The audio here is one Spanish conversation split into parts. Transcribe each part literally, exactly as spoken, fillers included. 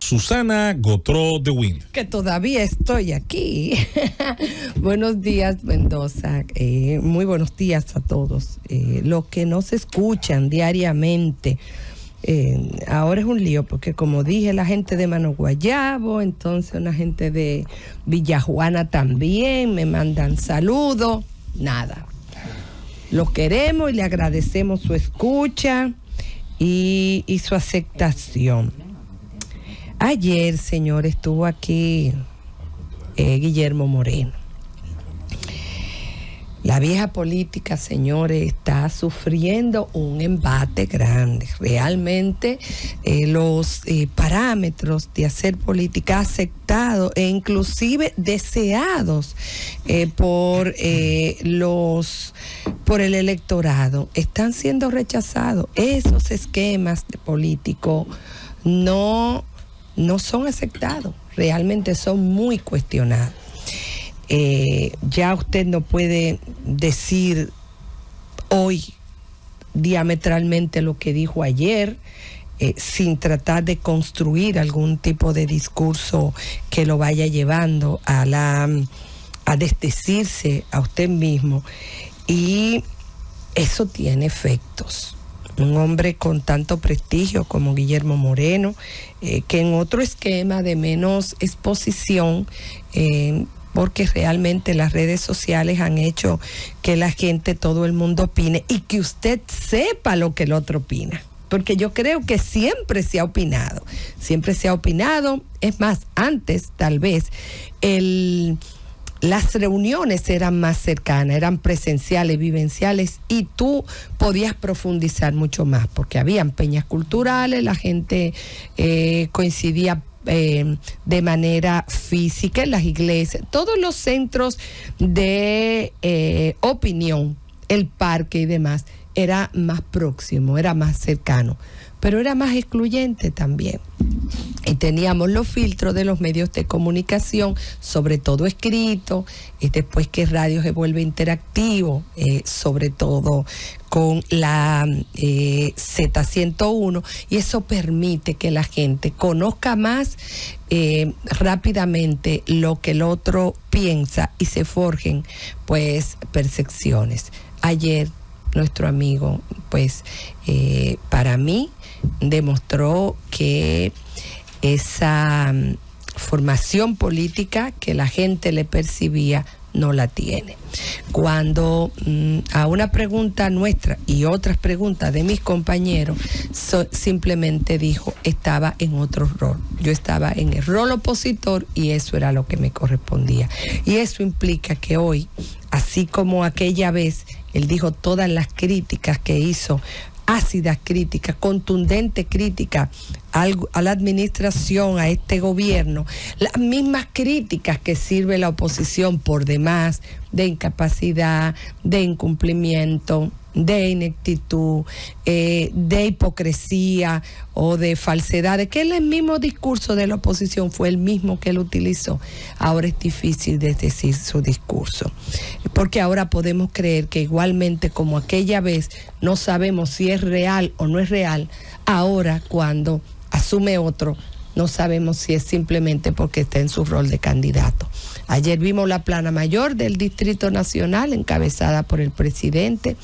Susana Gotró de Wind. Que todavía estoy aquí. Buenos días, Mendoza. Eh, muy buenos días a todos. Eh, los que nos escuchan diariamente. Eh, ahora es un lío porque, como dije, la gente de Mano Guayabo, entonces una gente de Villajuana también me mandan saludos. Nada. Los queremos y le agradecemos su escucha y, y su aceptación. Ayer, señor, estuvo aquí eh, Guillermo Moreno. La vieja política, señores, está sufriendo un embate grande. Realmente eh, los eh, parámetros de hacer política aceptados e inclusive deseados eh, por eh, los por el electorado están siendo rechazados. Esos esquemas de político no, no son aceptados, realmente son muy cuestionados. Eh, ya usted no puede decir hoy diametralmente lo que dijo ayer, eh, sin tratar de construir algún tipo de discurso que lo vaya llevando a la a desdecirse a usted mismo, y eso tiene efectos. Un hombre con tanto prestigio como Guillermo Moreno, eh, que en otro esquema de menos exposición, eh, porque realmente las redes sociales han hecho que la gente, todo el mundo opine y que usted sepa lo que el otro opina. Porque yo creo que siempre se ha opinado, siempre se ha opinado. Es más, antes tal vez el, las reuniones eran más cercanas, eran presenciales, vivenciales, y tú podías profundizar mucho más, porque habían peñas culturales, la gente eh, coincidía Eh, de manera física en las iglesias, todos los centros de eh, opinión, el parque y demás, era más próximo, era más cercano, pero era más excluyente también. Y teníamos los filtros de los medios de comunicación, sobre todo escrito, y después que radio se vuelve interactivo, eh, sobre todo con la eh, Z ciento uno, y eso permite que la gente conozca más eh, rápidamente lo que el otro piensa y se forjen pues percepciones. Ayer nuestro amigo pues eh, para mí demostró que esa um, formación política que la gente le percibía no la tiene. Cuando mm, a una pregunta nuestra y otras preguntas de mis compañeros, so, simplemente dijo, estaba en otro rol. Yo estaba en el rol opositor y eso era lo que me correspondía. Y eso implica que hoy, así como aquella vez, él dijo todas las críticas que hizo, ácidas críticas, contundentes críticas al, a la administración, a este gobierno, las mismas críticas que sirve la oposición por demás, de incapacidad, de incumplimiento, de ineptitud, eh, de hipocresía o de falsedades, que el mismo discurso de la oposición fue el mismo que él utilizó. Ahora es difícil de decir su discurso, porque ahora podemos creer que igualmente como aquella vez no sabemos si es real o no es real, ahora cuando asume otro, no sabemos si es simplemente porque está en su rol de candidato. Ayer vimos la plana mayor del Distrito Nacional, encabezada por el presidente,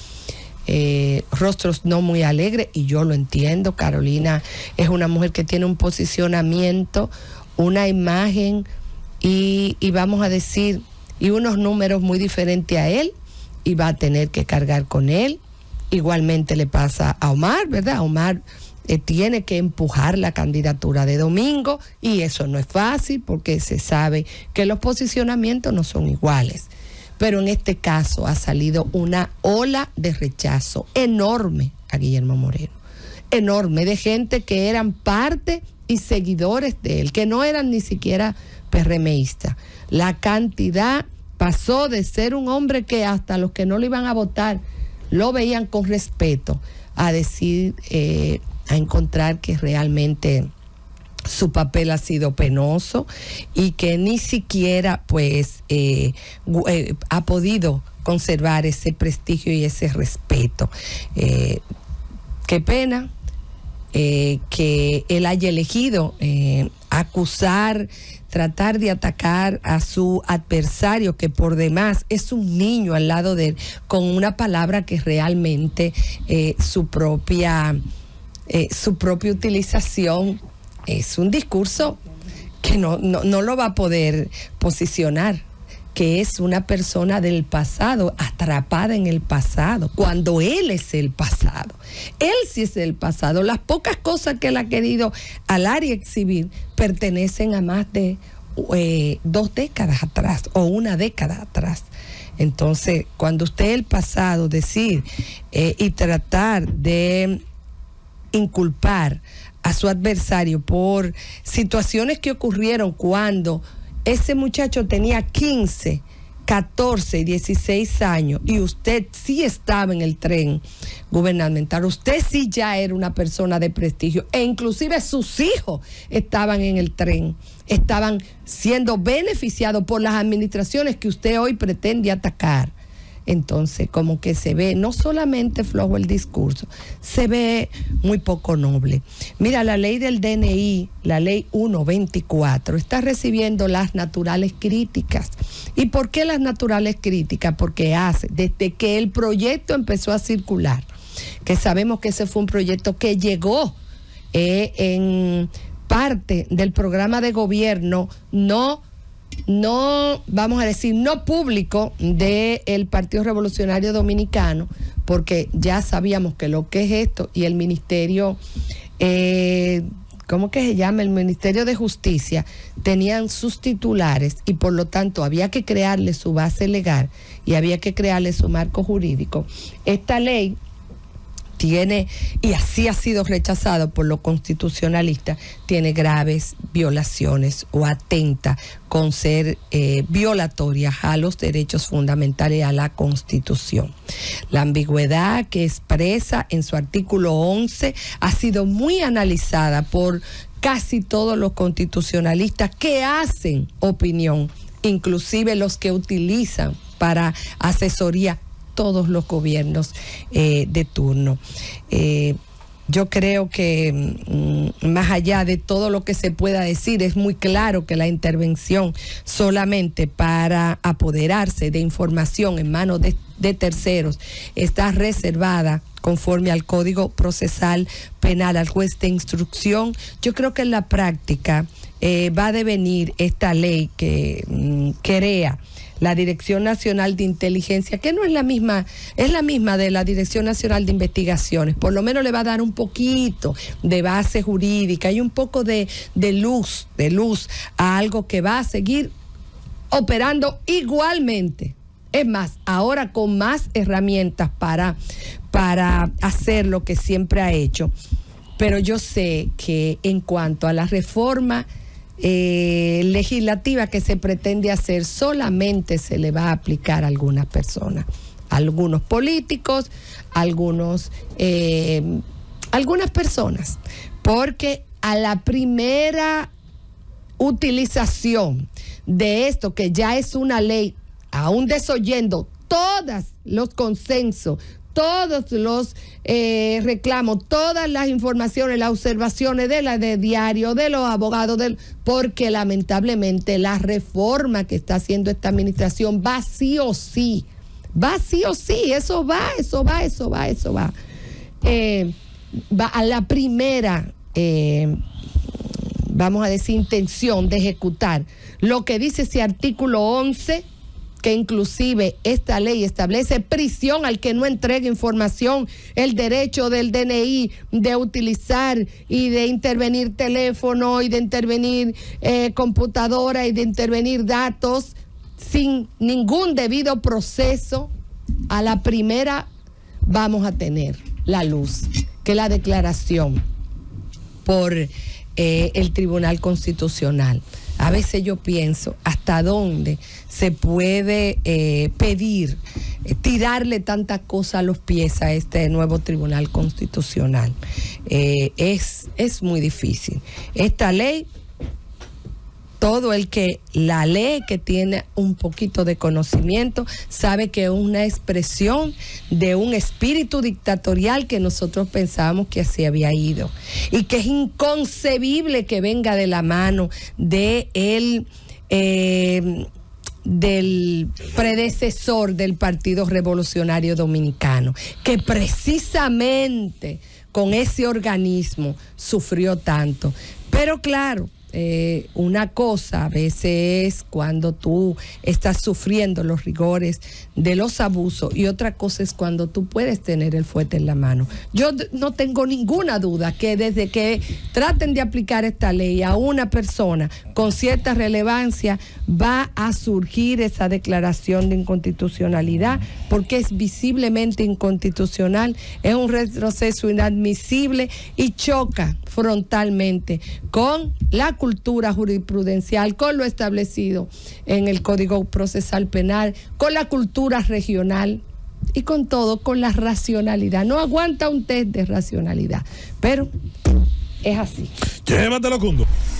eh, rostros no muy alegres, y yo lo entiendo. Carolina es una mujer que tiene un posicionamiento, una imagen y, y vamos a decir, y unos números muy diferentes a él, y va a tener que cargar con él. Igualmente le pasa a Omar, ¿verdad? Omar Eh, tiene que empujar la candidatura de Domingo, y eso no es fácil porque se sabe que los posicionamientos no son iguales, pero en este caso ha salido una ola de rechazo enorme a Guillermo Moreno, enorme, de gente que eran parte y seguidores de él, que no eran ni siquiera PRMistas. La cantidad pasó de ser un hombre que hasta los que no lo iban a votar lo veían con respeto, a decir eh, a encontrar que realmente su papel ha sido penoso y que ni siquiera pues eh, eh, ha podido conservar ese prestigio y ese respeto. Eh, qué pena, eh, que él haya elegido eh, acusar, tratar de atacar a su adversario, que por demás es un niño al lado de él, con una palabra que realmente eh, su propia, eh, su propia utilización es un discurso que no, no, no lo va a poder posicionar, que es una persona del pasado, atrapada en el pasado, cuando él es el pasado. Él sí es el pasado. Las pocas cosas que él ha querido hablar y exhibir pertenecen a más de eh, dos décadas atrás o una década atrás. Entonces, cuando usted el pasado decir eh, y tratar de inculpar a su adversario por situaciones que ocurrieron cuando ese muchacho tenía quince, catorce y dieciséis años y usted sí estaba en el tren gubernamental, usted sí ya era una persona de prestigio e inclusive sus hijos estaban en el tren, estaban siendo beneficiados por las administraciones que usted hoy pretende atacar. Entonces, como que se ve no solamente flojo el discurso, se ve muy poco noble. Mira, la ley del D N I, la ley ciento veinticuatro, está recibiendo las naturales críticas. ¿Y por qué las naturales críticas? Porque hace, desde que el proyecto empezó a circular, que sabemos que ese fue un proyecto que llegó eh, en parte del programa de gobierno no no, vamos a decir, no público del Partido Revolucionario Dominicano, porque ya sabíamos que lo que es esto y el Ministerio, eh, ¿cómo que se llama? El Ministerio de Justicia tenían sus titulares y por lo tanto había que crearle su base legal y había que crearle su marco jurídico. Esta ley tiene, y así ha sido rechazado por los constitucionalistas, tiene graves violaciones o atenta con ser eh, violatoria a los derechos fundamentales y a la Constitución. La ambigüedad que expresa en su artículo once ha sido muy analizada por casi todos los constitucionalistas que hacen opinión, inclusive los que utilizan para asesoría todos los gobiernos eh, de turno. Eh, yo creo que mm, más allá de todo lo que se pueda decir, es muy claro que la intervención solamente para apoderarse de información en manos de, de terceros está reservada conforme al Código Procesal Penal, al juez de instrucción. Yo creo que en la práctica eh, va a devenir esta ley que mm, crea la Dirección Nacional de Inteligencia, que no es la misma, es la misma de la Dirección Nacional de Investigaciones, por lo menos le va a dar un poquito de base jurídica y un poco de, de luz, de luz a algo que va a seguir operando igualmente. Es más, ahora con más herramientas para, para hacer lo que siempre ha hecho. Pero yo sé que en cuanto a la reforma Eh, legislativa que se pretende hacer, solamente se le va a aplicar a algunas personas, algunos políticos, algunos, eh, algunas personas, porque a la primera utilización de esto, que ya es una ley, aún desoyendo todos los consensos, todos los eh, reclamos, todas las informaciones, las observaciones de la de diario, de los abogados, del, porque lamentablemente la reforma que está haciendo esta administración va sí o sí, va sí o sí, eso va, eso va, eso va, eso va. Eh, va a la primera, eh, vamos a decir, intención de ejecutar lo que dice ese artículo once, que inclusive esta ley establece prisión al que no entregue información, el derecho del D N I de utilizar y de intervenir teléfono y de intervenir eh, computadora y de intervenir datos sin ningún debido proceso. A la primera vamos a tener la luz, que es la declaración por eh, el Tribunal Constitucional. A veces yo pienso hasta dónde se puede eh, pedir, eh, tirarle tantas cosas a los pies a este nuevo Tribunal Constitucional. Eh, es, es muy difícil. Esta ley todo el que la lee, que tiene un poquito de conocimiento, sabe que es una expresión de un espíritu dictatorial que nosotros pensábamos que así había ido. Y que es inconcebible que venga de la mano de el... Eh, del predecesor del Partido Revolucionario Dominicano, que precisamente con ese organismo sufrió tanto. Pero claro, eh, una cosa a veces es cuando tú estás sufriendo los rigores de los abusos y otra cosa es cuando tú puedes tener el fuete en la mano. Yo no tengo ninguna duda que desde que traten de aplicar esta ley a una persona con cierta relevancia va a surgir esa declaración de inconstitucionalidad, porque es visiblemente inconstitucional, es un retroceso inadmisible y choca frontalmente con la cultura jurisprudencial, con lo establecido en el Código Procesal Penal, con la cultura regional y con todo, con la racionalidad. No aguanta un test de racionalidad, pero es así. Llévatelo, Cundo.